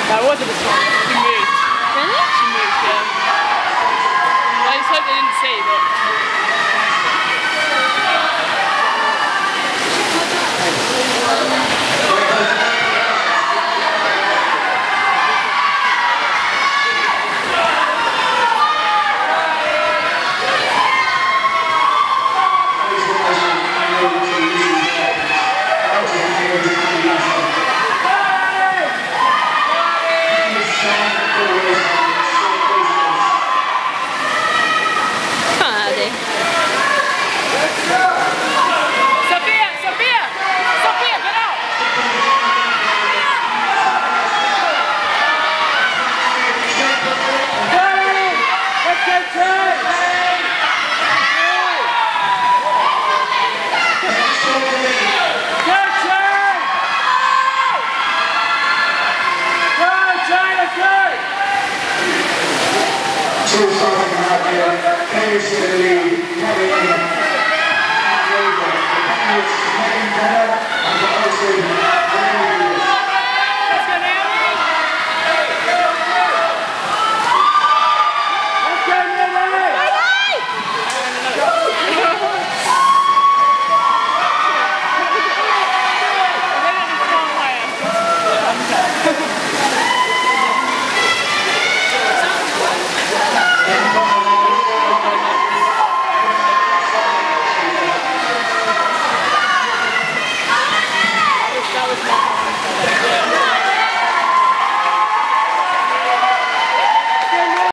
That wasn't a song. She moved. Really? She moved, yeah. I just hope they didn't see, but... Two songs out there, Paris in the lead,